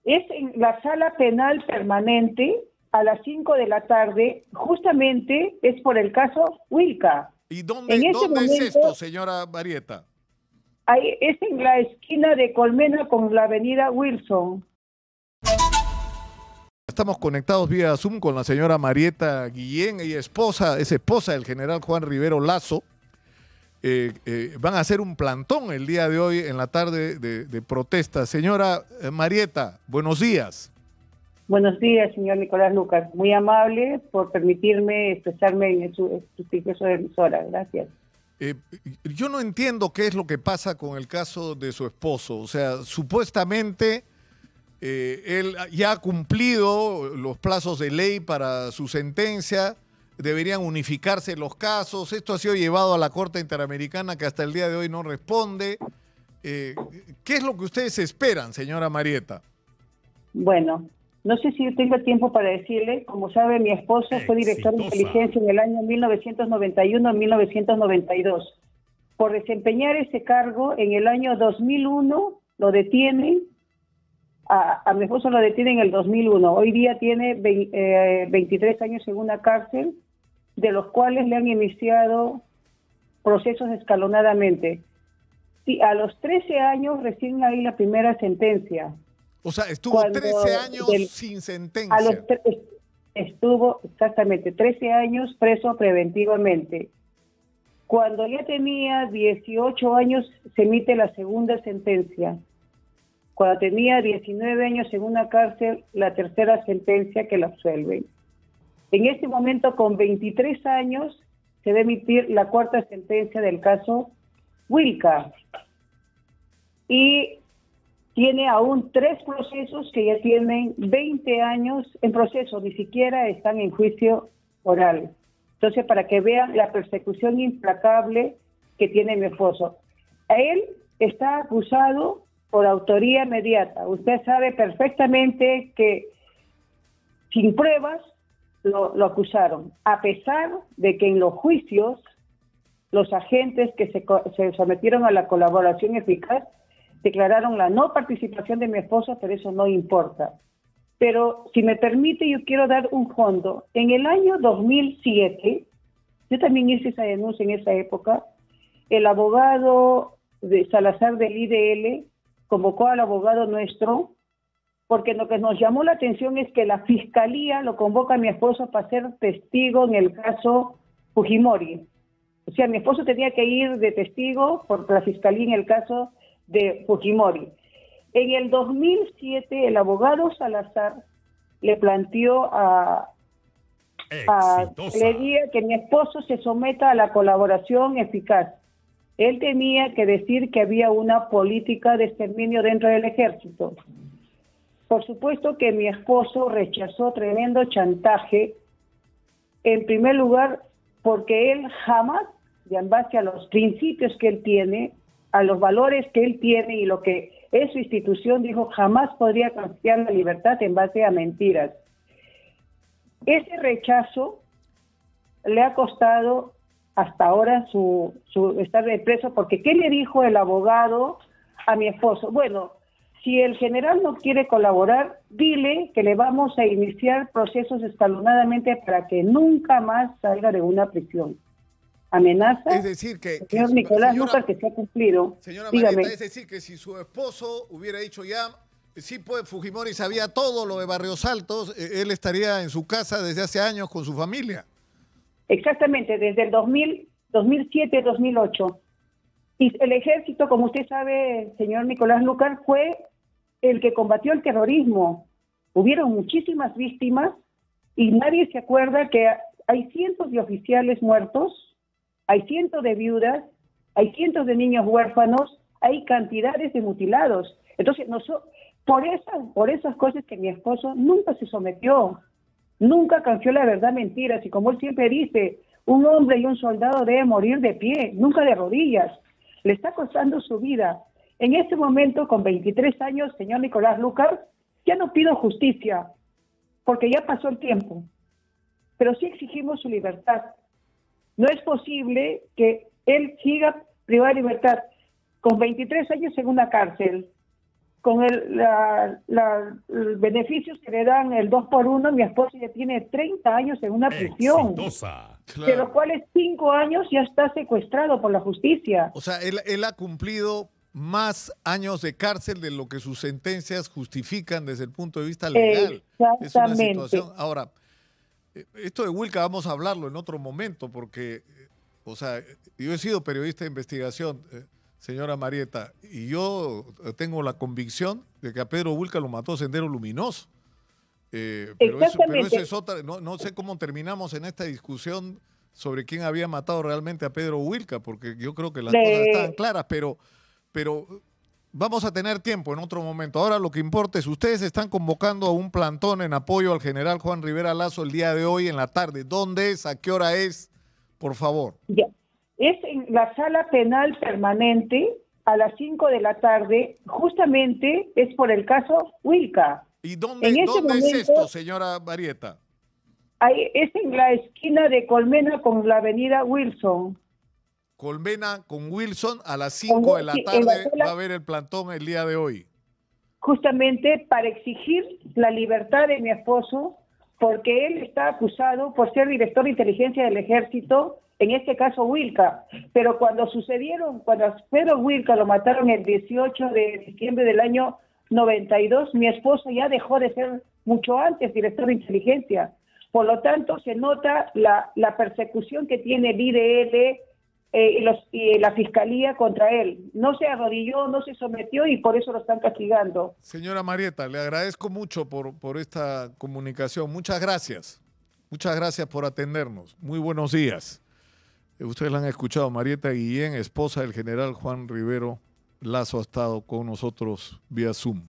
Es en la sala penal permanente a las 5 de la tarde, justamente es por el caso Wilca. ¿Y En ese dónde es momento, esto, señora Marieta? es en la esquina de Colmena con la avenida Wilson. Estamos conectados vía Zoom con la señora Marieta Guillén, ella es esposa del general Juan Rivero Lazo. Van a hacer un plantón el día de hoy en la tarde de protesta. Señora Marieta, buenos días. Buenos días, señor Nicolás Lucas. Muy amable por permitirme expresarme en su prestigiosa emisora. Gracias. Yo no entiendo qué es lo que pasa con el caso de su esposo. O sea, supuestamente él ya ha cumplido los plazos de ley para su sentencia. Deberían unificarse los casos. Esto ha sido llevado a la Corte Interamericana que hasta el día de hoy no responde. ¿Qué es lo que ustedes esperan, señora Marieta? Bueno, no sé si yo tengo tiempo para decirle. Como sabe, mi esposo fue director de inteligencia en el año 1991-1992. Por desempeñar ese cargo, en el año 2001 lo detienen. A mi esposo lo detienen en el 2001. Hoy día tiene 23 años en una cárcel, de los cuales le han iniciado procesos escalonadamente. Y a los 13 años recién hay la primera sentencia. O sea, estuvo 13 años sin sentencia. Estuvo exactamente 13 años preso preventivamente. Cuando ya tenía 18 años se emite la segunda sentencia. Cuando tenía 19 años en una cárcel, la tercera sentencia que la absuelve. En este momento, con 23 años, se debe emitir la cuarta sentencia del caso Wilca. Y tiene aún 3 procesos que ya tienen 20 años en proceso, ni siquiera están en juicio oral. Entonces, para que vean la persecución implacable que tiene mi esposo. A él está acusado por autoría inmediata. Usted sabe perfectamente que sin pruebas lo acusaron, a pesar de que en los juicios los agentes que se sometieron a la colaboración eficaz declararon la no participación de mi esposa, pero eso no importa. Pero si me permite, yo quiero dar un fondo. En el año 2007, yo también hice esa denuncia en esa época, el abogado de Salazar del IDL convocó al abogado nuestro, porque lo que nos llamó la atención es que la fiscalía lo convoca a mi esposo para ser testigo en el caso Fujimori. O sea, mi esposo tenía que ir de testigo por la fiscalía en el caso de Fujimori. En el 2007, el abogado Salazar le planteó le diga que mi esposo se someta a la colaboración eficaz. Él tenía que decir que había una política de exterminio dentro del ejército. Por supuesto que mi esposo rechazó tremendo chantaje, en primer lugar, porque él jamás, y en base a los principios que él tiene, a los valores que él tiene y lo que es su institución, dijo, jamás podría confiar la libertad en base a mentiras. Ese rechazo le ha costado hasta ahora su estar de preso, porque ¿qué le dijo el abogado a mi esposo? Bueno, si el general no quiere colaborar, dile que le vamos a iniciar procesos escalonadamente para que nunca más salga de una prisión. Amenaza, es decir, señor Nicolás Lucas, que se ha cumplido. Señora Dígame. Marieta, es decir, que si su esposo hubiera dicho ya, sí, pues Fujimori sabía todo lo de Barrios Altos, él estaría en su casa desde hace años con su familia. Exactamente, desde el 2007-2008. Y el ejército, como usted sabe, señor Nicolás Lucas, fue el que combatió el terrorismo. Hubieron muchísimas víctimas y nadie se acuerda que hay cientos de oficiales muertos, hay cientos de viudas, hay cientos de niños huérfanos, hay cantidades de mutilados. Entonces, por esas cosas que mi esposo nunca se sometió, nunca canció la verdad mentiras, y como él siempre dice, un hombre y un soldado deben morir de pie, nunca de rodillas. Le está costando su vida. En este momento, con 23 años, señor Nicolás Lucas, ya no pido justicia, porque ya pasó el tiempo, pero sí exigimos su libertad. No es posible que él siga privado de libertad con 23 años en una cárcel, con los beneficios que le dan el 2 por 1, mi esposo ya tiene 30 años en una prisión, Exitosa. de los cuales 5 años ya está secuestrado por la justicia. O sea, él ha cumplido más años de cárcel de lo que sus sentencias justifican desde el punto de vista legal. Exactamente. Es una situación. Ahora, esto de Wilca vamos a hablarlo en otro momento porque, o sea, yo he sido periodista de investigación, señora Marieta, y yo tengo la convicción de que a Pedro Wilca lo mató Sendero Luminoso. Pero eso es otra. No sé cómo terminamos en esta discusión sobre quién había matado realmente a Pedro Wilca, porque yo creo que las cosas estaban claras, pero vamos a tener tiempo en otro momento. Ahora lo que importa es, ustedes están convocando a un plantón en apoyo al general Juan Rivera Lazo el día de hoy en la tarde. ¿Dónde es? ¿A qué hora es? Por favor. Ya. Es en la sala penal permanente a las 5 de la tarde, justamente es por el caso Wilca. ¿Y dónde es esto, señora Marieta? Ahí, es en la esquina de Colmena con la avenida Wilson. Colmena con Wilson a las 5 de la tarde va a haber el plantón el día de hoy. Justamente para exigir la libertad de mi esposo, porque él está acusado por ser director de inteligencia del ejército, en este caso Wilca. Pero cuando a Pedro Wilca lo mataron el 18 de diciembre del año 92, mi esposo ya dejó de ser mucho antes director de inteligencia. Por lo tanto, se nota la persecución que tiene el IDL y la fiscalía contra él. No se arrodilló, no se sometió y por eso lo están castigando. Señora Marieta, le agradezco mucho por esta comunicación. Muchas gracias. Muchas gracias por atendernos. Muy buenos días. Ustedes la han escuchado, Marieta Guillén, esposa del general Juan Rivero Lazo, ha estado con nosotros vía Zoom.